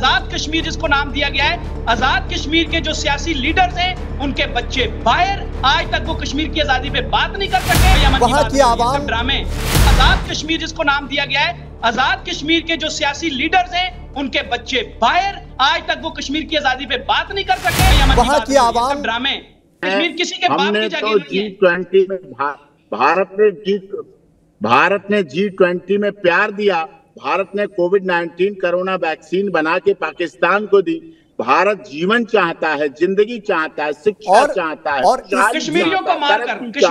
आजाद कश्मीर जिसको नाम दिया गया है, आजाद कश्मीर के जो सियासी लीडर्स हैं उनके बच्चे बाहर, आज तक वो कश्मीर की आजादी पे बात नहीं कर सके। वहां की आवाम ड्रामे, आजाद कश्मीर जिसको नाम दिया गया है, आजाद कश्मीर के जो सियासी लीडर्स हैं उनके बच्चे बाहर, आज तक वो कश्मीर की आजादी पे बात नहीं कर सके। वहां की आवाम ड्रामे, कश्मीर किसी के बाप की जगह नहीं है। G20 में भारत ने G20 में प्यार दिया। भारत ने कोविड-19 कोरोना वैक्सीन बना के पाकिस्तान को दी। भारत जीवन चाहता है, जिंदगी चाहता है, शिक्षा चाहता है, और कश्मीरियों को मारकर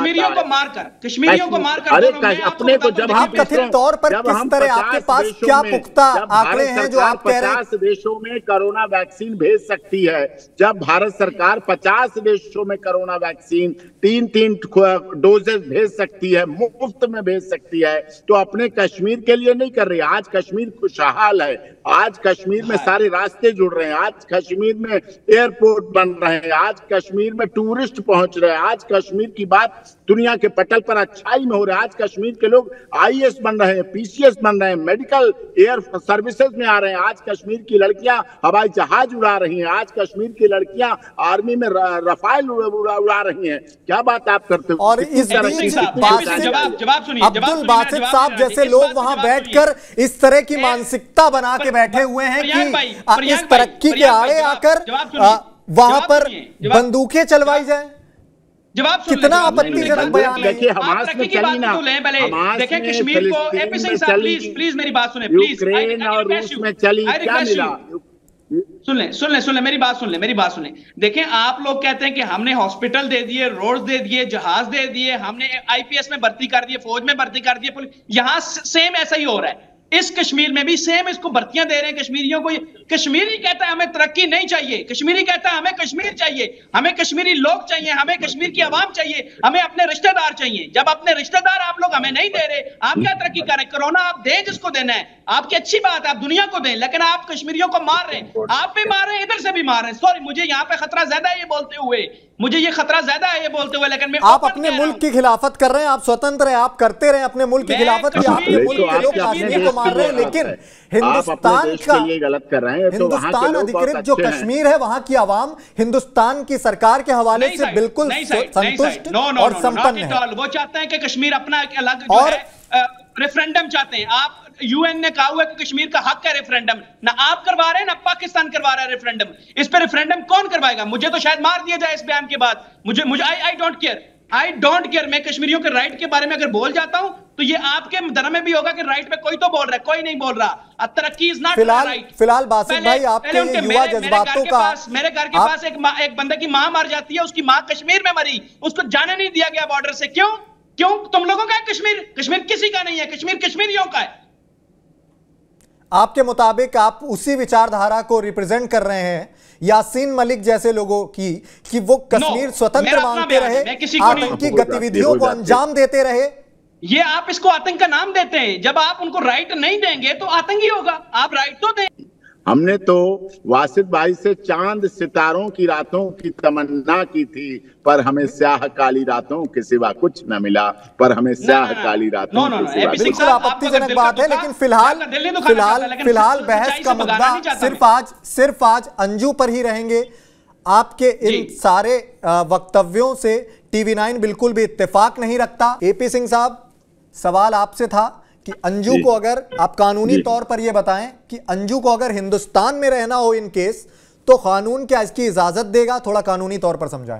अरे अपने को जब आप कथित तौर पर किस तरह, आपके पास क्या पुख्ता आंकड़े हैं जो आप कह रहे हैं? 50 देशों में कोरोना वैक्सीन भेज सकती है। जब भारत सरकार 50 देशों में कोरोना वैक्सीन 3-3 डोजेस भेज सकती है, मुफ्त में भेज सकती है, तो अपने कश्मीर के लिए नहीं कर रही। आज कश्मीर खुशहाल है, आज कश्मीर में सारे रास्ते जुड़ रहे हैं, आज कश्मीर में एयरपोर्ट बन रहे हैं, आज कश्मीर में टूरिस्ट पहुंच रहे हैं, आज कश्मीर की बात दुनिया के पटल पर अच्छाई में हो रहा है। आज कश्मीर के लोग आईएएस बन रहे हैं, पीसीएस बन रहे हैं, मेडिकल एयर सर्विसेज में आ रहे हैं। आज कश्मीर की लड़कियां हवाई जहाज उड़ा रही हैं, आज कश्मीर की लड़कियां आर्मी में रफाल उड़ा रही हैं। क्या बात आप करते हो? और इस अब्दुल बासित साहब जैसे लोग वहां बैठकर इस तरह की मानसिकता बना के बैठे हुए हैं कि इस तरक्की के आड़े आकर वहां पर बंदूकें चलवाई जाए। कितना आपत्तिजनक बयान है। देखिए हमास में चली ना, देखें कश्मीर को, एपी सिंह साहब प्लीज मेरी बात सुने, प्लीज। यूक्रेन और रूस में चली, क्या मिला? सुन ले मेरी बात सुन ले। देखें आप लोग कहते हैं कि हमने हॉस्पिटल दे दिए, रोड दे दिए, जहाज दे दिए, हमने आईपीएस में भर्ती कर दिए, फौज में भर्ती कर दिए, यहां सेम ऐसा ही हो रहा है। इस कश्मीर में भी सेम इसको भर्तियां दे रहे हैं कश्मीरियों को। कश्मीरी कहता है हमें तरक्की नहीं चाहिए, कश्मीरी कहता है हमें कश्मीर चाहिए, हमें कश्मीरी लोग चाहिए, हमें कश्मीर की आवाम चाहिए, हमें अपने रिश्तेदार चाहिए। जब अपने रिश्तेदार आप लोग हमें नहीं दे रहे, आप क्या तरक्की कर रहे? कोरोना आप दें जिसको देना है, आपकी अच्छी बात है, आप दुनिया को दें, लेकिन आप कश्मीरियों को मार रहे हैं। आप भी मार रहे हैं, इधर से भी मार रहे हैं। सॉरी, मुझे यहाँ पे खतरा ज्यादा है ये बोलते हुए, लेकिन मैं आप अपने मुल्क की खिलाफत कर रहे हैं, आप स्वतंत्र हैं, आप करते रहे अपने मुल्क की खिलाफत की। आपके मुल्क के लोग कश्मीर को मार रहे हैं, लेकिन हिंदुस्तान का गलत कर रहे हैं। हिंदुस्तान अधिकृत जो कश्मीर है, वहां की आवाम हिंदुस्तान की सरकार के हवाले से बिल्कुल संतुष्ट और संपन्न है। वो चाहते हैं कि कश्मीर अपना एक अलग रेफरेंडम चाहते हैं। आप यूएन ने कहा हुआ है कि कश्मीर का हक है रेफरेंडम, ना आप करवा रहे हैं ना पाकिस्तान करवा रहा है रेफरेंडम। इस पे रेफरेंडम कौन करवाएगा? मुझे तो शायद मार दिया जाए इस बयान के बाद। मुझे आई डोंट केयर। मैं कश्मीरियों के राइट के बारे में अगर बोल जाता हूं तो ये आपके धर्म में भी होगा कि राइट पे कोई तो बोल रहा है, कोई नहीं बोल रहा। तरक्की इज नॉट राइट। फिलहाल बासित भाई, आपके युवा जज्बातों का, मेरे घर के पास एक बंदे की मां मर जाती है, उसकी मां कश्मीर में मरी, उसको जाने नहीं दिया गया बॉर्डर से। क्यों? तुम लोगों का है कश्मीर? कश्मीर किसी का नहीं है, कश्मीर कश्मीरियों का है। आपके मुताबिक आप उसी विचारधारा को रिप्रेजेंट कर रहे हैं यासीन मलिक जैसे लोगों की, कि वो कश्मीर स्वतंत्र मांगते रहे, आतंकी गतिविधियों को अंजाम देते रहे। ये आप इसको आतंक का नाम देते हैं। जब आप उनको राइट नहीं देंगे तो आतंकी होगा। आप राइट तो दें। हमने तो वासिद भाई से चांद सितारों की रातों की तमन्ना की थी, पर हमें स्याह काली रातों के सिवा कुछ न मिला, पर हमें स्याह काली रातों के सिवा। बिल्कुल आपत्तिजनक बात है, लेकिन फिलहाल बहस का मुद्दा सिर्फ आज अंजू पर ही रहेंगे। आपके इन सारे वक्तव्यों से TV9 बिल्कुल भी इत्तेफाक नहीं रखता। एपी सिंह साहब, सवाल आपसे था कि अंजू को अगर आप कानूनी तौर पर यह बताएं कि अंजू को अगर हिंदुस्तान में रहना हो इन केस, तो कानून क्या इसकी इजाजत देगा? थोड़ा कानूनी तौर पर समझाएं।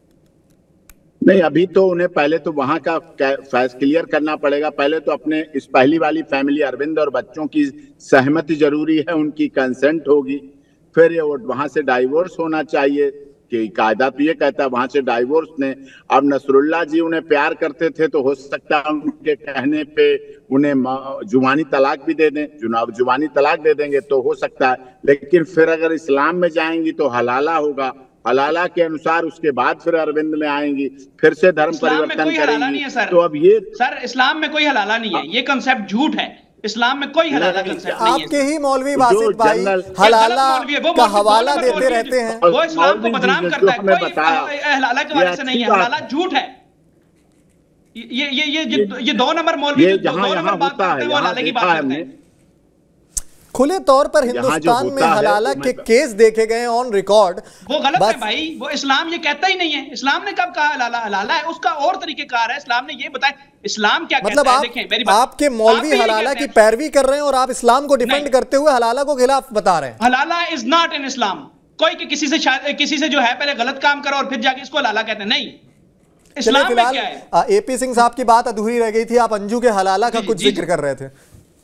नहीं, अभी तो उन्हें पहले तो वहां का फैस क्लियर करना पड़ेगा। पहले तो अपने इस पहली वाली फैमिली अरविंद और बच्चों की सहमति जरूरी है, उनकी कंसेंट होगी। फिर वहां से डाइवोर्स होना चाहिए, कि कायदा तो ये कहता है वहां से डाइवोर्स ने। अब नसरुल्लाह जी उन्हें प्यार करते थे, तो हो सकता है उनके कहने पे उन्हें जुबानी तलाक भी दे दें, जुबानी तलाक दे देंगे तो हो सकता है। लेकिन फिर अगर इस्लाम में जाएंगी तो हलाला होगा, हलाला के अनुसार उसके बाद फिर अरविंद में आएंगी, फिर से धर्म परिवर्तन करेंगी। तो अब ये सर, इस्लाम में कोई हलाला नहीं है, ये कंसेप्ट झूठ है। इस्लाम में कोई हलाला कंसेप्ट नहीं है। आपके ही मौलवी बासित भाई हलाला का हवाला देते रहते हैं। वो इस्लाम को बदनाम करता है, कोई हलाला के बारे से नहीं है, हलाला झूठ है। ये 2 नंबर मौलवी जो 2 नंबर बात करते हैं वो हलाले की बात करते हैं। खुले तौर पर हिंदुस्तान में हलाला के केस देखे गए ऑन रिकॉर्ड। वो गलत है भाई, वो इस्लाम ये कहता ही नहीं है। इस्लाम ने कब कहा हलाला? हलाला है उसका और तरीकेकार है, इस्लाम ने ये बताया इस्लाम क्या मतलब कहता है। देखें मेरी बात, आपके मौलवी हलाला की पैरवी कर रहे हैं और आप इस्लाम को डिफेंड करते हुए हलाला को खिलाफ बता रहे हैं। हलाला इज नॉट इन इस्लाम। कोई किसी से जो है पहले गलत काम करो और फिर जाके इसको हलाला कहते हैं, नहीं। इस्लाम में क्या है? एपी सिंह साहब की बात अधूरी रह गई थी, आप अंजू के हलाला का कुछ जिक्र कर रहे थे।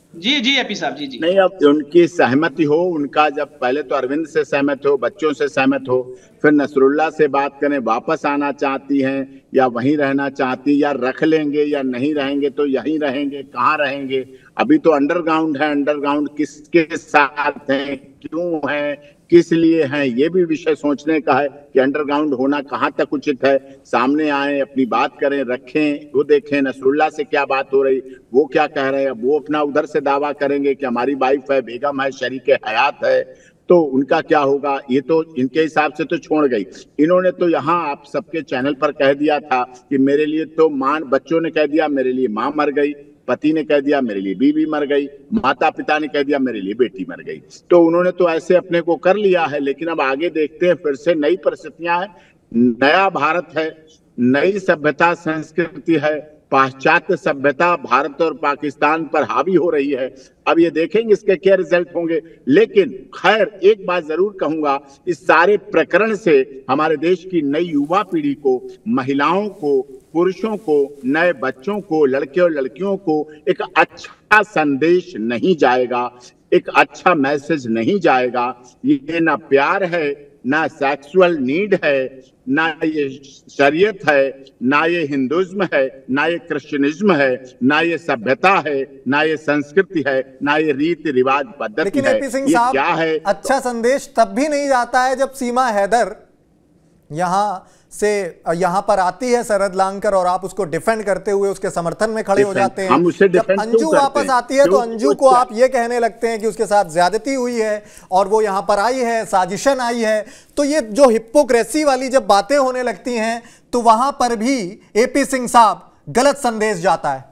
जी एपी साहब जी। नहीं, अब उनकी सहमति हो, उनका जब पहले तो अरविंद से सहमत हो, बच्चों से सहमत हो, फिर नसरुल्लाह से बात करें, वापस आना चाहती हैं या वहीं रहना चाहती, या रख लेंगे या नहीं रहेंगे तो यहीं रहेंगे, कहाँ रहेंगे? अभी तो अंडरग्राउंड है, अंडरग्राउंड किसके साथ है, क्यों है, किस लिए हैं, ये भी विषय सोचने का है कि अंडरग्राउंड होना कहाँ तक उचित है। सामने आए, अपनी बात करें, रखें, वो देखें नसरुल्लाह से क्या बात हो रही, वो क्या कह रहे हैं। वो अपना उधर से दावा करेंगे कि हमारी वाइफ है, बेगम है, शरीके हयात है, तो उनका क्या होगा? ये तो इनके हिसाब से तो छोड़ गई। इन्होंने तो यहाँ आप सबके चैनल पर कह दिया था कि मेरे लिए तो मां, बच्चों ने कह दिया मेरे लिए मां मर गई, पति ने कह दिया मेरे लिए बीवी मर गई, माता पिता ने कह दिया मेरे लिए बेटी मर गई। तो उन्होंने तो ऐसे अपने को कर लिया है। लेकिन अब आगे देखते हैं, फिर से नई परिस्थितियां हैं, नया भारत है, नई सभ्यता संस्कृति है, पाश्चात्य सभ्यता भारत और पाकिस्तान पर हावी हो रही है। अब ये देखेंगे इसके क्या रिजल्ट होंगे। लेकिन खैर एक बात जरूर कहूंगा, इस सारे प्रकरण से हमारे देश की नई युवा पीढ़ी को, महिलाओं को, पुरुषों को, नए बच्चों को, लड़के और लड़कियों को एक अच्छा संदेश नहीं जाएगा, एक अच्छा मैसेज नहीं जाएगा। ये ना प्यार है, ना सेक्सुअल नीड है, ना ये शरीयत है, ना ये हिंदुइज्म है, ना ये क्रिश्चियनिज्म है, ना ये सभ्यता है, ना ये संस्कृति है, ना ये रीति रिवाज पद्धति है। लेकिन एपी सिंह साहब, क्या है? अच्छा संदेश तब भी नहीं जाता है जब सीमा हैदर यहाँ पर आती है सरहद लांघकर और आप उसको डिफेंड करते हुए उसके समर्थन में खड़े हो जाते हैं। जब अंजू वापस आती है तो अंजू को आप ये कहने लगते हैं कि उसके साथ ज्यादती हुई है और वो यहाँ पर आई है, साजिशन आई है। तो ये जो हिपोक्रेसी वाली जब बातें होने लगती हैं तो वहां पर भी एपी सिंह साहब गलत संदेश जाता है।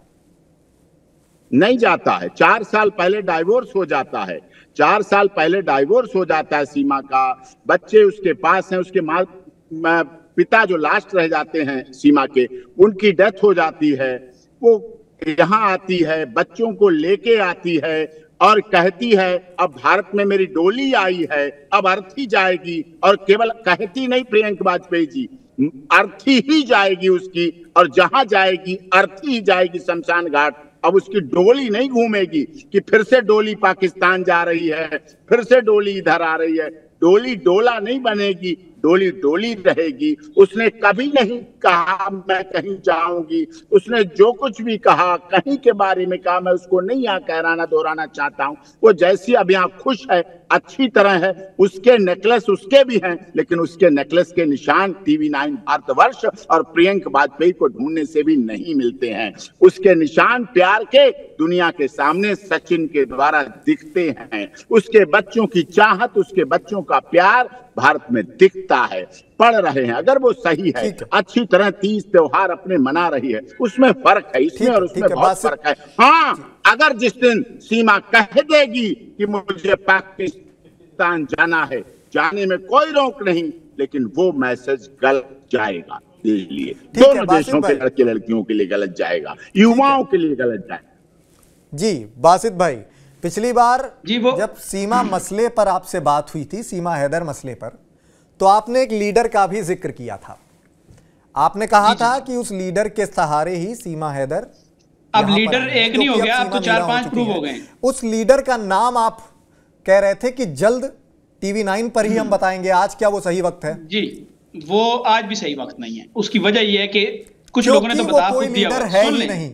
नहीं जाता है। 4 साल पहले डाइवोर्स हो जाता है, 4 साल पहले डाइवोर्स हो जाता है सीमा का। बच्चे उसके पास हैं, उसके पिता जो लास्ट रह जाते हैं सीमा के, उनकी डेथ हो जाती है। वो यहाँ आती है, बच्चों को लेके आती है और कहती है अब भारत में मेरी डोली आई है, अब अर्थी जाएगी। और केवल कहती नहीं प्रियंका वाजपेयी जी, अर्थी ही जाएगी उसकी, और जहां जाएगी अर्थी ही जाएगी शमशान घाट। अब उसकी डोली नहीं घूमेगी कि फिर से डोली पाकिस्तान जा रही है, फिर से डोली इधर आ रही है। डोली डोला नहीं बनेगी, डोली डोली रहेगी। उसने कभी नहीं कहा मैं कहीं जाऊंगी। उसने जो कुछ भी कहा, कहीं के बारे में कहा, मैं उसको नहीं यहाँ कहराना दोहराना चाहता हूँ। वो जैसी अब यहाँ खुश है, अच्छी तरह है, उसके नेकलेस उसके भी हैं, लेकिन उसके नेकलेस के निशान TV9 भारतवर्ष और प्रियंका वाजपेयी को ढूंढने से भी नहीं मिलते हैं। उसके निशान प्यार के दुनिया के सामने सचिन के द्वारा दिखते हैं। उसके बच्चों की चाहत, उसके बच्चों का प्यार भारत में दिखता है। पढ़ रहे हैं, अगर वो सही है, अच्छी तरह 30 त्योहार अपने मना रही है, उसमें फर्क है, इसमें और उसमें बहुत फर्क है। हाँ, अगर जिस दिन सीमा कह देगी कि मुझे पाकिस्तान जाना है, जाने में कोई रोक नहीं, लेकिन वो मैसेज गलत जाएगा देश लिए, दोनों देशों के लड़के लड़कियों के लिए गलत जाएगा, युवाओं के लिए गलत जाएगा। जी बासित भाई, पिछली बार जब सीमा मसले पर आपसे बात हुई थी, सीमा हैदर मसले पर, तो आपने एक लीडर का भी जिक्र किया था। आपने कहा था कि उस लीडर के सहारे ही सीमा हैदर, अब लीडर एक नहीं हो गया, अब तो 4-5 प्रूव हो गए। उस लीडर का नाम आप कह रहे थे कि जल्द TV9 पर ही हम बताएंगे। आज क्या वो सही वक्त है? जी, वो आज भी सही वक्त नहीं है। उसकी वजह यह है कि कुछ लोगों ने तो बता दिया है ही नहीं।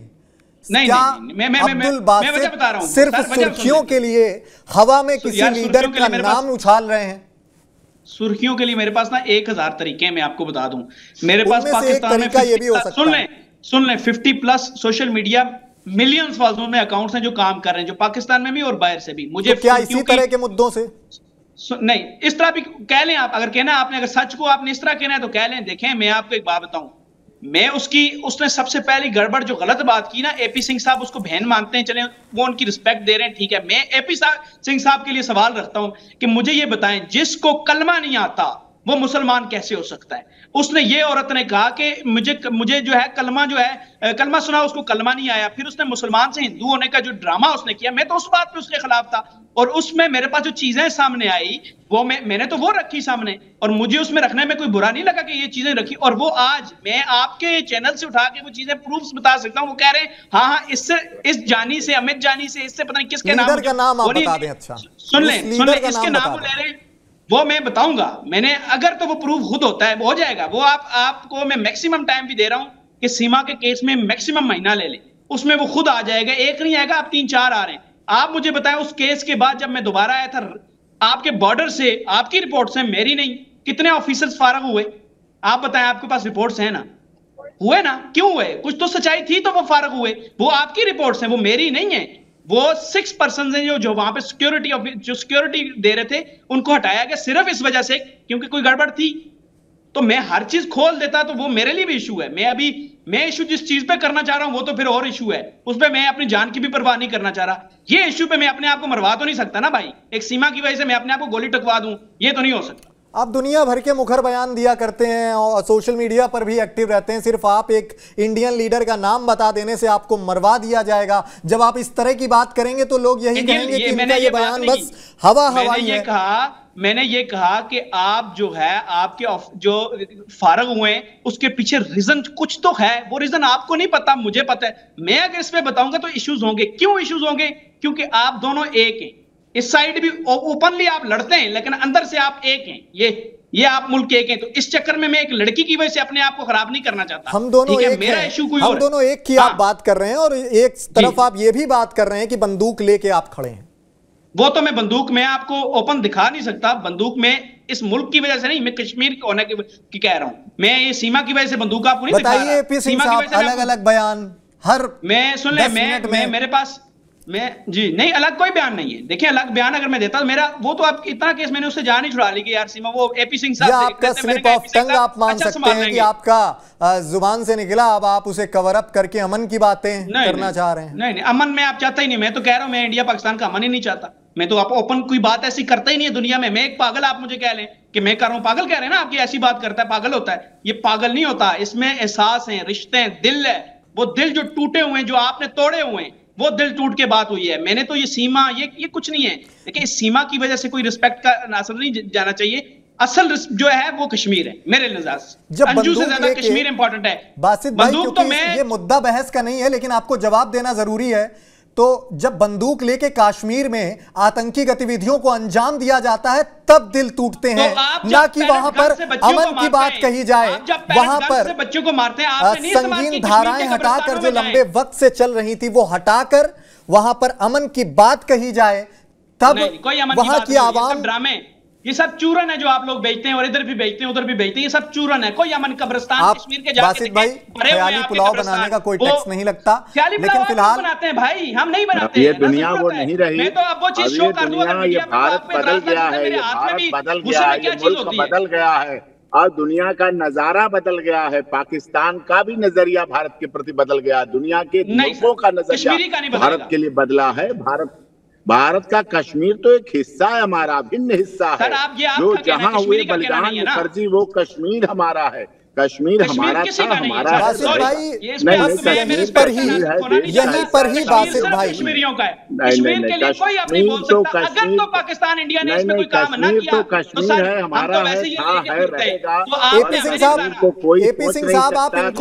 अब्दुल बासित सिर्फ सुर्खियों के लिए हवा में किसी लीडर का नाम उछाल रहे हैं। सुर्खियों के लिए मेरे पास ना 1000 तरीके मैं आपको बता दूं। मेरे पास पाकिस्तान में सुन लें 50+ सोशल मीडिया मिलियंस फॉलोअर्स में अकाउंट्स हैं जो काम कर रहे हैं, जो पाकिस्तान में भी और बाहर से भी। मुझे क्या इसी तरह के मुद्दों से नहीं, इस तरह भी कह लें आप, अगर कहना आपने, अगर सच को आपने इस तरह कहना है तो कह लें। देखें, मैं आपको एक बात बताऊं, मैं उसने सबसे पहली गड़बड़ जो गलत बात की ना, एपी सिंह साहब उसको बहन मानते हैं, चले वो उनकी रिस्पेक्ट दे रहे हैं, ठीक है। मैं एपी सिंह साहब के लिए सवाल रखता हूं कि मुझे ये बताएं, जिसको कलमा नहीं आता वो मुसलमान कैसे हो सकता है? उसने ये औरत ने कहा कि मुझे जो है कलमा सुना, उसको कलमा नहीं आया। फिर उसने मुसलमान से हिंदू होने का जो ड्रामा उसने किया, मैं तो उस बात पे उसके खिलाफ था। और उसमें मेरे पास जो चीजें सामने आई वो मैंने तो वो रखी सामने, और मुझे उसमें रखने में कोई बुरा नहीं लगा कि ये चीजें रखी। और वो आज मैं आपके चैनल से उठा के वो चीजें प्रूफ बता सकता हूँ। वो कह रहे हैं हाँ इससे, इस जानी से, अमित जानी से, इससे पता नहीं किसके नाम, लीडर का नाम आप बता दें। अच्छा सुन लें इसके नाम ले रहे हैं, वो मैं बताऊंगा। मैंने अगर तो वो प्रूफ खुद होता है वो हो जाएगा। वो आपको मैं मैक्सिमम टाइम भी दे रहा हूं कि सीमा के केस में मैक्सिमम महीना ले लें, उसमें वो खुद आ जाएगा। एक नहीं आएगा, आप 3-4 आ रहे हैं। आप मुझे बताएं उस केस के बाद जब मैं दोबारा आया था, आपके बॉर्डर से आपकी रिपोर्ट्स हैं, मेरी नहीं, कितने ऑफिसर्स फारग हुए? आप बताएं, आपके पास रिपोर्ट्स हैं ना? हुए ना? क्यों हुए? कुछ तो सच्चाई थी तो वो फारग हुए। वो आपकी रिपोर्ट्स हैं, वो मेरी नहीं है। वो 6 पर्सन हैं जो वहां पे सिक्योरिटी दे रहे थे, उनको हटाया गया सिर्फ इस वजह से क्योंकि कोई गड़बड़ थी। तो मैं हर चीज खोल देता तो वो मेरे लिए भी इशू है। मैं इशू जिस चीज पे करना चाह रहा हूं वो तो फिर और इशू है, उस पे मैं अपनी जान की भी परवाह नहीं करना चाह रहा। ये इशू पे मैं अपने आप को मरवा तो नहीं सकता ना भाई, एक सीमा की वजह से मैं अपने आप को गोली टकवा दूं, ये तो नहीं हो सकता। आप दुनिया भर के मुखर बयान दिया करते हैं और सोशल मीडिया पर भी एक्टिव रहते हैं, सिर्फ आप एक इंडियन लीडर का नाम बता देने से आपको मरवा दिया जाएगा। जब आप इस तरह की बात करेंगे तो लोग यही कहेंगे कि इनका ये बयान बस हवाई है। मैंने ये कहा कि आप जो है, आपके जो फारग हुए हैं उसके पीछे रीजन कुछ तो है, वो रीजन आपको नहीं पता, मुझे पता है। मैं अगर इस पे बताऊंगा तो इश्यूज होंगे। क्यों इश्यूज होंगे? क्योंकि आप दोनों एक हैं। इस साइड भी ओपनली आप लड़ते हैं लेकिन अंदर से आप एक हैं। ये आप मुल्क के एक हैं। तो इस चक्कर में मैं एक लड़की की वजह से अपने आप को खराब नहीं करना चाहता। हम दोनों एक मेरा इशू कोई हम दोनों एक की आप बात कर रहे हैं और एक तरफ आप ये भी बात कर रहे हैं कि बंदूक लेके आप खड़े हैं। वो तो मैं बंदूक में आपको ओपन दिखा नहीं सकता। बंदूक में इस मुल्क की वजह से नहीं, मैं कश्मीर होने की कह रहा हूं। मैं ये सीमा की वजह से बंदूक आपको नहीं दिखा रहा। बताइए पी सिंह साहब, अलग अलग बयान हर मैं सुन ले, मैं मेरे पास जी नहीं, अलग कोई बयान नहीं है। देखिए अलग बयान अगर मैं देता तो मेरा वो तो आप इतना केस मैंने उससे जान ही छुड़ा ली कि यार सीमा वो एपी सिंह साहब आपका स्लिप ऑफ टंग आप मान सकते हैं कि आपका जुबान से निकला, अब आप उसे कवर अप करके अमन की बातें करना चाह रहे हैं। नहीं, अमन में आप चाहता ही नहीं। मैं तो कह रहा हूं मैं इंडिया पाकिस्तान का अमन ही नहीं चाहता। मैं तो आप ओपन कोई बात ऐसी करता ही नहीं है दुनिया में। मैं एक पागल, आप मुझे कह लें कि मैं कर रहा हूं पागल, कह रहे हैं ना आपकी ऐसी बात करता है पागल होता है। ये पागल नहीं होता, इसमें एहसास है, रिश्ते हैं, दिल है। वो दिल जो टूटे हुए हैं, जो आपने तोड़े हुए हैं, वो दिल टूट के बात हुई है। मैंने तो ये सीमा ये कुछ नहीं है। देखिए इस सीमा की वजह से कोई रिस्पेक्ट का असर नहीं जाना चाहिए। असल जो है वो कश्मीर है मेरे नजर से। अंजू से ज्यादा कश्मीर इंपॉर्टेंट है। बासित भाई, क्योंकि ये मुद्दा बहस का नहीं है लेकिन आपको जवाब देना जरूरी है। तो जब बंदूक लेके कश्मीर में आतंकी गतिविधियों को अंजाम दिया जाता है तब दिल टूटते हैं, ना कि वहां पर अमन की बात कही जाए। वहां पर बच्चों को मारते हैं, संगीन धाराएं हटाकर जो लंबे वक्त से चल रही थी वो हटाकर वहां पर अमन की बात कही जाए, तब वहां की आवाम। ड्रामे ये सब चूरन है जो आप लोग बेचते हैं, और इधर भी बेचते हैं उधर भी बेचते हैं। ये सब चूरन है। कोई अमन कब्रिस्तान कश्मीर के जाके भाई ख्याली पुलाव बनाने का कोई टैक्स नहीं लगता, लेकिन फिलहाल बनाते हैं भाई, हम नहीं बनाते। ये दुनिया वो नहीं रही। मैं तो अब वो चीज शो कर दूंगा। ये भारत बदल गया है, ये भारत बदल गया है, ये मुल्क बदल गया है और दुनिया का नजारा बदल गया है। पाकिस्तान का भी नजरिया भारत के प्रति बदल गया। दुनिया के मुल्कों का नजरिया भारत के लिए बदला है। भारत का कश्मीर तो एक हिस्सा है, हमारा भिन्न हिस्सा है। जो जहां हुए बलिदान मुखर्जी, वो कश्मीर हमारा है। कश्मीर हमारा था, हमारा है। बासित भाई यहीं पर ही बासित भाई कश्मीरियों का है। कश्मीर के लिए कोई अपनी बोल सकता। अगर तो पाकिस्तान इंडिया ने इसमें कोई काम ना किया तो कश्मीर है, हमारा है, है, रहेगा। एपी सिंह साहब,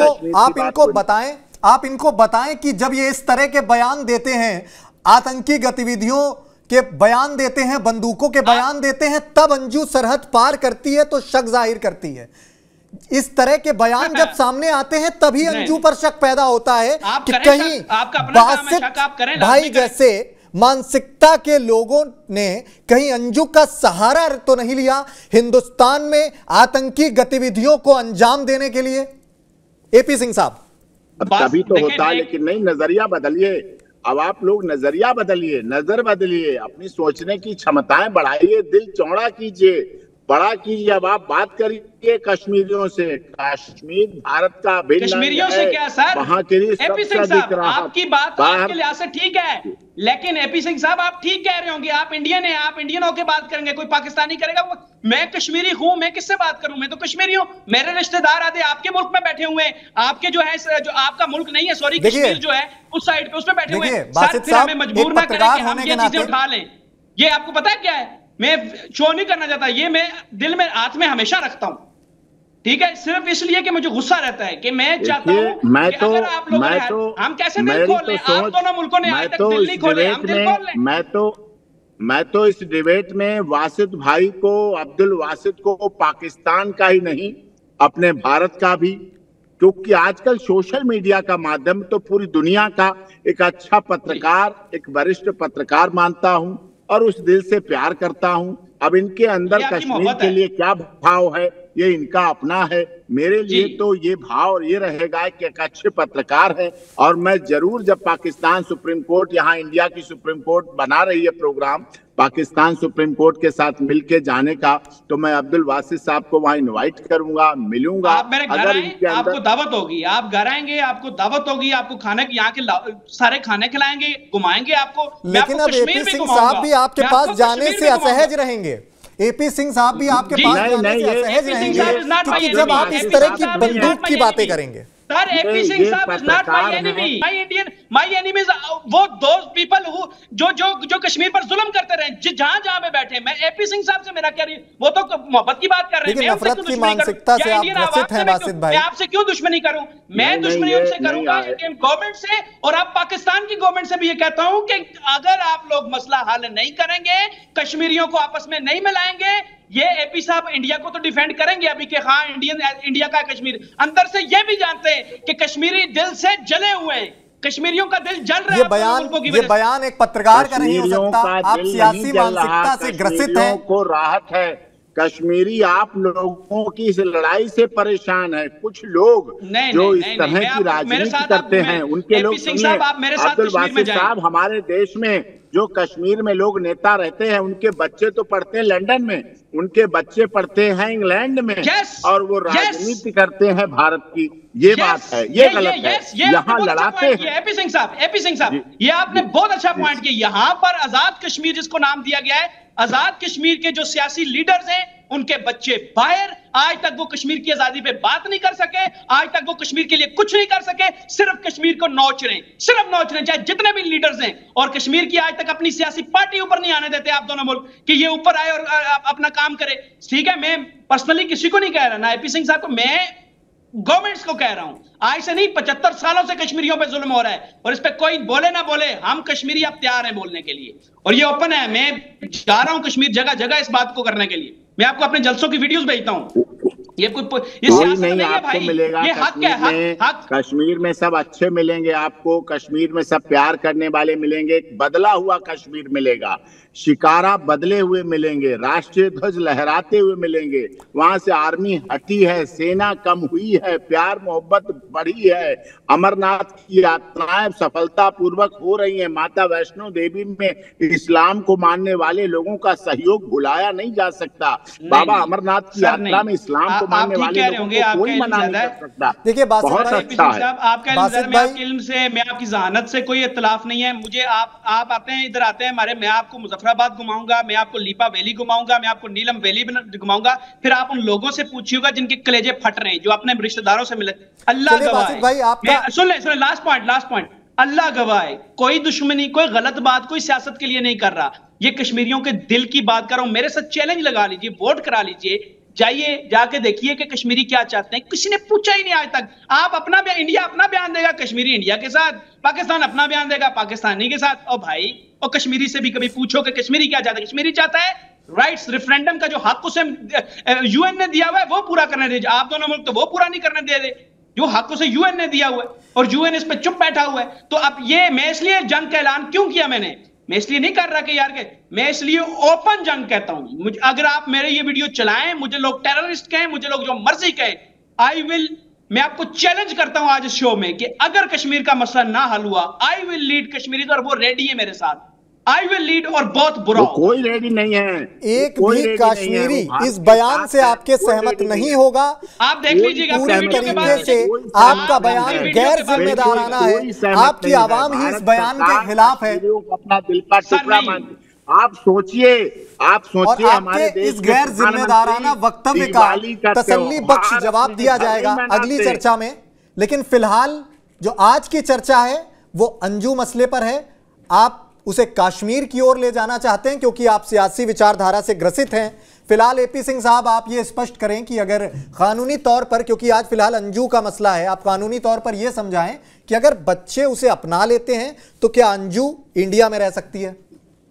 आप इनको बताएं कि जब ये इस तरह के बयान देते हैं, आतंकी गतिविधियों के बयान देते हैं, बंदूकों के बयान देते हैं, तब अंजू सरहद पार करती है तो शक जाहिर करती है। इस तरह के बयान जब सामने आते हैं तभी अंजू पर शक पैदा होता है कि कहीं बासित भाई जैसे मानसिकता के लोगों ने कहीं अंजू का सहारा तो नहीं लिया हिंदुस्तान में आतंकी गतिविधियों को अंजाम देने के लिए। एपी सिंह साहब, तभी तो होता है, लेकिन नहीं, नजरिया बदलिए। अब आप लोग नजरिया बदलिए, नजर बदलिए, अपनी सोचने की क्षमताएं बढ़ाइए, दिल चौड़ा कीजिए। बड़ा कीजिए। अब आप बात करिए कश्मीरियों से। कश्मीर भारत का अभिन्न कश्मीरियों से क्या सर? वहां के लिए एपी सिंह साहब, आपकी बात आपके लिहाज से ठीक है, लेकिन एपी सिंह साहब आप ठीक कह रहे होंगे, आप इंडियन है, आप इंडियन होकर बात करेंगे, कोई पाकिस्तानी करेगा। मैं कश्मीरी हूं, मैं किससे बात करूं? मैं तो कश्मीरी हूं। मेरे रिश्तेदार आधे आपके मुल्क में बैठे हुए हैं, आपके जो है, जो आपका मुल्क नहीं है, सॉरी, कश्मीर जो है उस साइड पे, उस पे बैठे हुए हैं। फिर हमें मजबूर ना करें कि हम ये चीजें उठा लें। ये आपको पता है क्या है? मैं शो नहीं करना चाहता, ये मैं दिल में, हाथ में हमेशा रखता हूं, ठीक है? सिर्फ इसलिए कि मुझे गुस्सा रहता है कि मैं चाहता हूं कि अगर आप लोग हम कैसे दिल खोल लें, आप दोनों मुल्कों ने आज तक दिल नहीं खोले, हम दिल खोल लें। मैं तो इस डिबेट में वासिद भाई को, अब्दुल वासिद को, पाकिस्तान का ही नहीं अपने भारत का भी, क्योंकि आजकल सोशल मीडिया का माध्यम तो पूरी दुनिया का एक अच्छा पत्रकार, एक वरिष्ठ पत्रकार मानता हूं और उस दिल से प्यार करता हूं। अब इनके अंदर कश्मीर के लिए क्या भाव है ये इनका अपना है। मेरे लिए तो ये भाव ये रहेगा कि एक अच्छे पत्रकार है, और मैं जरूर, जब पाकिस्तान सुप्रीम कोर्ट, यहाँ इंडिया की सुप्रीम कोर्ट बना रही है प्रोग्राम पाकिस्तान सुप्रीम कोर्ट के साथ मिलके जाने का, तो मैं अब्दुल वासिद साहब को वहां इनवाइट करूंगा, मिलूंगा। आप मेरे घर आए, आपको दावत होगी, आप घर आएंगे, आपको दावत होगी, आपको खाने, यहाँ के सारे खाने खिलाएंगे, घुमाएंगे आपको। लेकिन अब एपी सिंह साहब भी आपके पास जाने से असहज रहेंगे। एपी सिंह साहब भी आपके पास जाने से असहज रहेंगे क्योंकि जब आप इस तरह की बंदूक की बातें करेंगे। Sir, AP Singh साहब is not my enemy. My enemy is वो those people who जो कश्मीर पर जुल्म करते रहे, जहां पे बैठे। मैं AP सिंह साहब से मेरा क्या, वो तो मोहब्बत की बात कर रहे हैं। नफरत की मानसिकता से आप ग्रसित हैं वासिद भाई। मैं आपसे क्यों दुश्मनी करूं? मैं दुश्मनी उनसे करूंगा इंडियन गवर्नमेंट से, और अब पाकिस्तान की गवर्नमेंट से भी ये कहता हूं कि अगर आप लोग मसला हल नहीं करेंगे, कश्मीरियों को आपस में नहीं मिलाएंगे, ये एपी साहब इंडिया को तो डिफेंड करेंगे अभी कि हाँ इंडिया का कश्मीर, अंदर से ये भी जानते हैं कि कश्मीरी दिल से जले हुए हैं, कश्मीरियों का दिल जल रहा है। ये बयान एक पत्रकार का नहीं हो सकता। आप सियासी मानसिकता से ग्रसित हैं। को राहत है, कश्मीरी आप लोगों की इस लड़ाई से परेशान है। कुछ लोग जो इस तरह की राजनीति करते हैं उनके लोग, अब्दुल वासिद साहब, हमारे देश में जो कश्मीर में लोग नेता रहते हैं उनके बच्चे तो पढ़ते हैं लंदन में, उनके बच्चे पढ़ते हैं इंग्लैंड में, और वो राजनीति करते हैं भारत की। ये बात है, ये गलत है। यहाँ लड़ाते हैं। एपी सिंह साहब, ये आपने बहुत अच्छा पॉइंट किया। यहाँ पर आजाद कश्मीर जिसको नाम दिया गया है, आजाद कश्मीर के जो सियासी लीडर्स हैं उनके बच्चे बाहर, आज तक वो कश्मीर की आजादी पे बात नहीं कर सके, आज तक वो कश्मीर के लिए कुछ नहीं कर सके, सिर्फ कश्मीर को नोच रहे, सिर्फ नोच रहे, चाहे जितने भी लीडर्स हैं। और कश्मीर की आज तक अपनी सियासी पार्टी ऊपर नहीं आने देते आप दोनों मुल्क कि ये ऊपर आए और अपना काम करे। ठीक है, मैं पर्सनली किसी को नहीं कह रहा, ना एपी सिंह साहब को, मैं गवर्नमेंट्स को कह रहा हूं, आज से नहीं 75 सालों से कश्मीरियों पे जुल्म हो रहा है, और इस पे कोई बोले ना बोले, हम कश्मीरी अब तैयार हैं बोलने के लिए, और ये ओपन है। मैं जा रहा हूं कश्मीर जगह जगह इस बात को करने के लिए। मैं आपको अपने जलसों की वीडियोस भेजता हूं। ये सियासत नहीं है भाई, मिलेगा ये हक है, हक। कश्मीर में सब अच्छे मिलेंगे आपको, कश्मीर में सब प्यार करने वाले मिलेंगे, बदला हुआ कश्मीर मिलेगा, शिकारा बदले हुए मिलेंगे, राष्ट्रीय ध्वज लहराते हुए मिलेंगे, वहां से आर्मी हटी है, सेना कम हुई है, प्यार मोहब्बत बढ़ी है, अमरनाथ की यात्राएं सफलता पूर्वक हो रही हैं, माता वैष्णो देवी में इस्लाम को मानने वाले लोगों का सहयोग भुलाया नहीं जा सकता। बाबा अमरनाथ की यात्रा में इस्लाम को मानने वाले लोगों को कोई मना नहीं कर सकता। देखिए बहुत अच्छा है आपके इल्म से, मैं आपकी जहानत से कोई इख्तिलाफ नहीं है। मुझे आप आते हैं, इधर आते हैं हमारे, मैं आपको मुजफ्फराबाद घुमाऊंगा, मैं आपको लीपा वैली घुमाऊंगा, मैं आपको नीलम वैली घुमाऊंगा, फिर आप उन लोगों से पूछिएगा जिनके कलेजे फट रहे हैं, जो अपने रिश्तेदारों से मिले। अल्लाह गवाह, सुन ले, लास्ट पॉइंट, अल्लाह गवाह है, कोई दुश्मनी, कोई गलत बात, कोई सियासत के लिए नहीं कर रहा, ये कश्मीरियों के दिल की बात कर रहा हूं। मेरे साथ चैलेंज लगा लीजिए, वोट करा लीजिए, जाइए जाके देखिए कि कश्मीरी क्या चाहते हैं। किसी ने पूछा ही नहीं आज तक। आप अपना इंडिया अपना बयान देगा कश्मीरी इंडिया के साथ, पाकिस्तान अपना बयान देगा पाकिस्तानी के साथ। और भाई, और कश्मीरी से भी कभी पूछो कि कश्मीरी क्या चाहता है। कश्मीरी चाहता है राइट्स, रेफरेंडम का जो हक उसे यूएन ने दिया हुआ है वो पूरा करने दीजिए। आप दोनों मुल्क तो वो पूरा नहीं करने दे रहे, जो हक उसे यूएन ने दिया हुआ है, और यूएन इस पे चुप बैठा हुआ है। तो अब ये, मैं इसलिए जंग का ऐलान क्यों किया, मैं इसलिए नहीं कर रहा कि यार के, मैं इसलिए ओपन जंग कहता हूं। मुझे, अगर आप मेरे ये वीडियो चलाएं, मुझे लोग टेररिस्ट कहें, मुझे लोग जो मर्जी कहें, मैं आपको चैलेंज करता हूं आज इस शो में कि अगर कश्मीर का मसला ना हल हुआ, आई विल लीड कश्मीरी, और वो रेडी है मेरे साथ। आई विल लीड और बहुत बुरा कोई रेडी नहीं है। एक भी कश्मीरी इस बयान से आपके सहमत नहीं होगा। आप देख लीजिएगा पूरी तरीके से आपका बयान गैर जिम्मेदाराना है। आपकी आवाम ही इस बयान के खिलाफ है। अपना दिल का टुकड़ा मानती। आप सोचिए हमारे देश इस गैर जिम्मेदाराना वक्तव्य का तसल्ली बख्श जवाब दिया जाएगा अगली चर्चा में। लेकिन फिलहाल जो आज की चर्चा है वो अंजू मसले पर है। आप उसे कश्मीर की ओर ले जाना चाहते हैं क्योंकि आप सियासी विचारधारा से ग्रसित हैं। फिलहाल एपी सिंह साहब, आप ये स्पष्ट करें कि अगर कानूनी तौर पर, क्योंकि आज फिलहाल अंजू का मसला है, आप कानूनी तौर पर यह समझाएं कि अगर बच्चे उसे अपना लेते हैं तो क्या अंजू इंडिया में रह सकती है?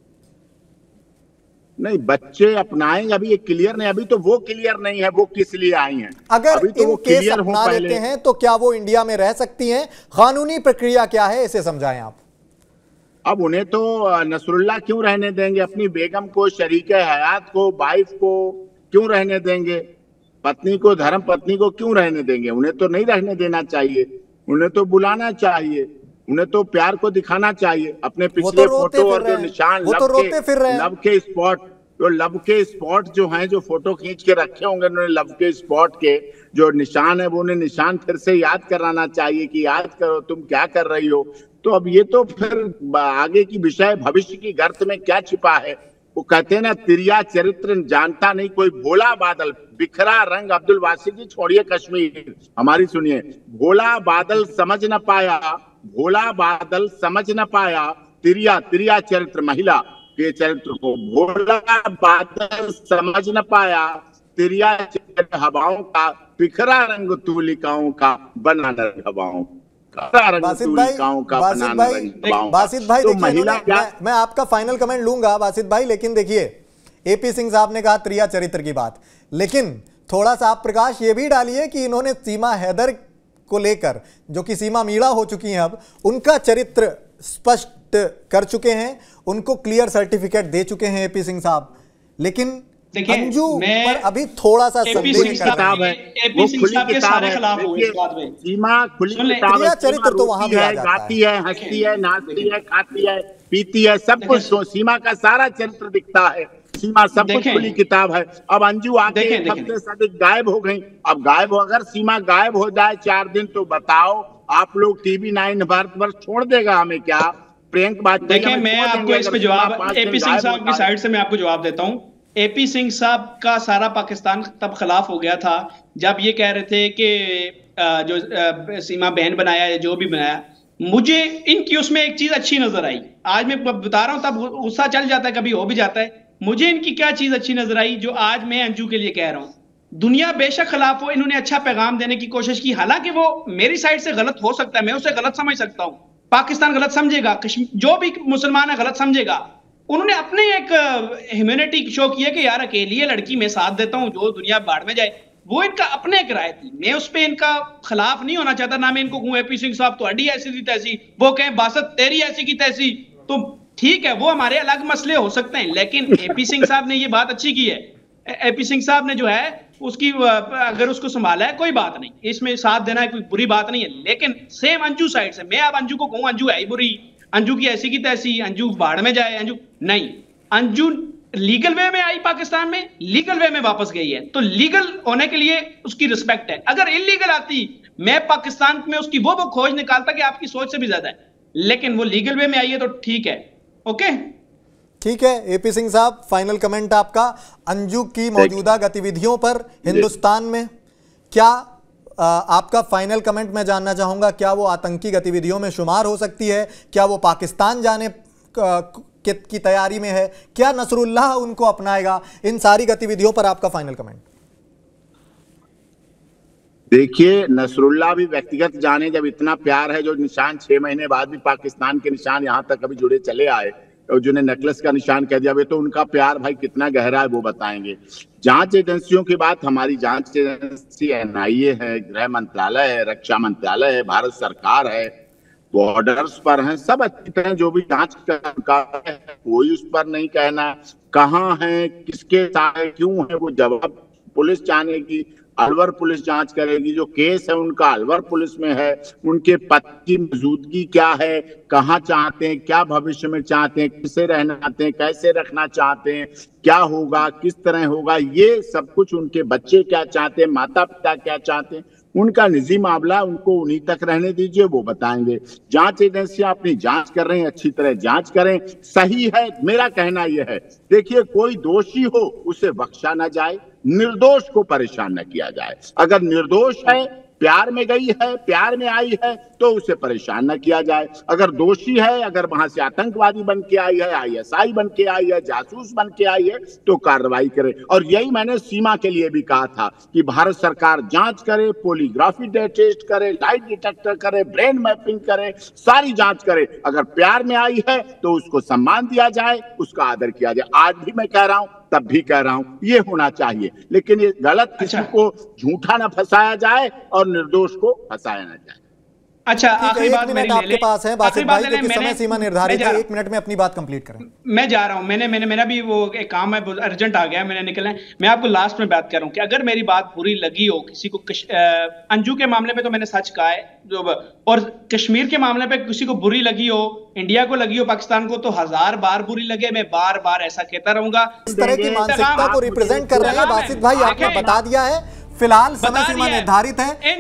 नहीं, बच्चे अपनाएंगे, अभी ये क्लियर नहीं। अभी तो वो क्लियर नहीं है वो किस लिए आई हैं। अगर तो इन केस अपना लेते हैं तो क्या वो इंडिया में रह सकती हैं? कानूनी प्रक्रिया क्या है, इसे समझाएं आप। अब उन्हें तो नसरुल्लाह क्यों रहने देंगे? अपनी बेगम को, शरीके हयात को, वाइफ को क्यों रहने देंगे? पत्नी को, धर्म पत्नी को क्यों रहने देंगे? उन्हें तो नहीं रहने देना चाहिए। उन्हें तो बुलाना चाहिए, उन्हें तो प्यार को दिखाना चाहिए। अपने पिछले फोटो और जो निशान लव के स्पॉट, जो लव के स्पॉट जो हैं, जो फोटो खींच के रखे होंगे उन्होंने, लव के स्पॉट के जो निशान है वो उन्हें निशान फिर से याद कराना चाहिए कि याद करो तुम क्या कर रही हो। तो अब ये तो फिर आगे की विषय, भविष्य की गर्त में क्या छिपा है। वो कहते हैं ना, तिरिया चरित्र जानता नहीं कोई भोला बादल, बिखरा रंग। अब्दुल वासिद जी छोड़िए कश्मीर, हमारी सुनिए। भोला बादल समझ न पाया, भोला बादल समझ न पाया तिरिया चरित्र महिला के चरित्र को। भोला बादल समझ न पाया तिरिया चरित्र हवाओं का, बिखरा रंग तुलिकाओं का, बना न हवाओं का। बासित भाई, तो महिला मैं आपका फाइनल कमेंट लूंगा बासित भाई, लेकिन देखिए एपी सिंह साहब ने कहा त्रिया चरित्र की बात, लेकिन थोड़ा सा आप प्रकाश ये भी डालिए कि इन्होंने सीमा हैदर को लेकर, जो कि सीमा मीणा हो चुकी हैं, अब उनका चरित्र स्पष्ट कर चुके हैं, उनको क्लियर सर्टिफिकेट दे चुके हैं एपी सिंह साहब, लेकिन अंजू पर अभी थोड़ा सा किताब है, वो खुली किताब है। सीमा खुली किताब है, चरित्र तो वहां है, गाती है, हंसती है, नाचती है, खाती है, पीती है, सब कुछ सीमा का सारा चरित्र दिखता है। सीमा सब कुछ खुली किताब है। अब अंजू आके एक हफ्ते से अधिक गायब हो गई। अब गायब हो, अगर सीमा गायब हो जाए 4 दिन तो बताओ आप लोग, टीवी 9 भारतवर्ष छोड़ देगा हमें क्या? प्रियंक बात, देखिए मैं आपको इस पे जवाब, एपी सिंह साहब की साइड से मैं आपको जवाब देता हूं। एपी सिंह साहब का सारा पाकिस्तान तब खिलाफ हो गया था जब ये कह रहे थे कि जो सीमा बहन बनाया या जो भी बनाया। मुझे इनकी उसमें एक चीज अच्छी नजर आई। आज मैं बता रहा हूं, तब गुस्सा चल जाता है, कभी हो भी जाता है। मुझे इनकी क्या चीज अच्छी नजर आई जो आज मैं अंजू के लिए कह रहा हूं। दुनिया बेशक खिलाफ हो, इन्होंने अच्छा पैगाम देने की कोशिश की। हालांकि वो मेरी साइड से गलत हो सकता है, मैं उसे गलत समझ सकता हूं, पाकिस्तान गलत समझेगा, जो भी मुसलमान है गलत समझेगा। उन्होंने अपने एक ह्यूमैनिटी शो किया कि यार अकेली है लड़की, मैं साथ देता हूं, जो दुनिया बाढ़ में जाए। वो इनका अपने एक राय थी, मैं उस पर इनका खिलाफ नहीं होना चाहता, ना मैं इनको कहूं एपी सिंह साहब तो ऐसी थी तैसी, वो कहें बासत तेरी ऐसी की तैसी, तो ठीक है, वो हमारे अलग मसले हो सकते हैं। लेकिन एपी सिंह साहब ने ये बात अच्छी की है। एपी सिंह साहब ने जो है उसकी, अगर उसको संभाला है कोई बात नहीं, इसमें साथ देना है कोई बुरी बात नहीं है। लेकिन सेम अंजू साइड से मैं अब अंजू को कहूं अंजू है ही बुरी, अंजू की ऐसी की तैसी, अंजू बाढ़ में जाए, अंजू नहीं। अंजू लीगल वे में आई पाकिस्तान में, लीगल वे में वापस गई है, तो लीगल होने के लिए उसकी रिस्पेक्ट है। अगर इलीगल आती, मैं पाकिस्तान में उसकी वो खोज निकालता कि आपकी सोच से भी ज्यादा है, लेकिन वो लीगल वे में आई है तो ठीक है। ओके, ठीक है एपी सिंह साहब, फाइनल कमेंट आपका अंजू की मौजूदा गतिविधियों पर हिंदुस्तान में। क्या आपका फाइनल कमेंट मैं जानना चाहूंगा, क्या वो आतंकी गतिविधियों में शुमार हो सकती है? क्या वो पाकिस्तान जाने की तैयारी में है? क्या नसरुल्लाह उनको अपनाएगा? इन सारी गतिविधियों पर आपका फाइनल कमेंट। देखिए, नसरुल्लाह भी व्यक्तिगत जाने, जब इतना प्यार है, जो निशान 6 महीने बाद भी पाकिस्तान के निशान यहां तक अभी जुड़े चले आए, और जिन्हें नेकलेस का निशान कह दिया, वे तो उनका प्यार भाई कितना गहरा है वो बताएंगे। जांच एजेंसियों की बात, हमारी जांच एजेंसी एनआईए है, गृह मंत्रालय है, रक्षा मंत्रालय है, भारत सरकार है, बॉर्डर्स पर हैं, सब अच्छी तरह जो भी जांच का है, कोई उस पर नहीं कहना कहाँ है, किसके साथ है, क्यों है, वो जवाब पुलिस जानेगी, अलवर पुलिस जांच करेगी। जो केस है उनका अलवर पुलिस में है, उनके पति की मौजूदगी क्या है, कहाँ चाहते हैं, क्या भविष्य में चाहते हैं, किसे रहना चाहते हैं, कैसे रखना चाहते हैं, क्या होगा, किस तरह होगा, ये सब कुछ, उनके बच्चे क्या चाहते हैं, माता पिता क्या चाहते हैं, उनका निजी मामला, उनको उन्हीं तक रहने दीजिए, वो बताएंगे। जांच एजेंसियां अपनी जांच कर रही हैं, अच्छी तरह जांच करें। सही है, मेरा कहना यह है, देखिए कोई दोषी हो उसे बख्शा ना जाए, निर्दोष को परेशान न किया जाए। अगर निर्दोष है, प्यार में गई है, प्यार में आई है, तो उसे परेशान न किया जाए। अगर दोषी है, अगर वहां से आतंकवादी बन के आई है, आईएसआई बन के आई है, जासूस बन के आई है, तो कार्रवाई करे। और यही मैंने सीमा के लिए भी कहा था कि भारत सरकार जांच करे, पॉलीग्राफी टेस्ट करे, लाइट डिटेक्टर करे, ब्रेन मैपिंग करे, सारी जांच करे। अगर प्यार में आई है तो उसको सम्मान दिया जाए, उसका आदर किया जाए। आज भी मैं कह रहा हूं, तब भी कह रहा हूं, ये होना चाहिए। लेकिन ये गलत, किसी को झूठा ना फंसाया जाए और निर्दोष को फंसाया ना जाए। अच्छा, आखिरी बात मेरी आपके पास है बासित भाई, क्योंकि समय सीमा निर्धारित है, 1 मिनट में अपनी बात कंप्लीट करें। मैं जा रहा हूं, मेरा भी वो एक काम है, अर्जेंट आ गया, मैंने निकलना है। मैं आपको लास्ट में बात कर रहा हूं कि अगर मेरी बात बुरी लगी हो किसी को, अंजू के मामले पे तो मैंने सच कहा है, और कश्मीर के मामले पे किसी को बुरी लगी हो, इंडिया को लगी हो, पाकिस्तान को, तो 1000 बार बुरी लगे, मैं बार बार ऐसा कहता रहूंगा। इस तरह की मानसिकता को रिप्रेजेंट कर रहे हैं बासित भाई, आपने बता दिया है। फिलहाल समय सीमा निर्धारित है।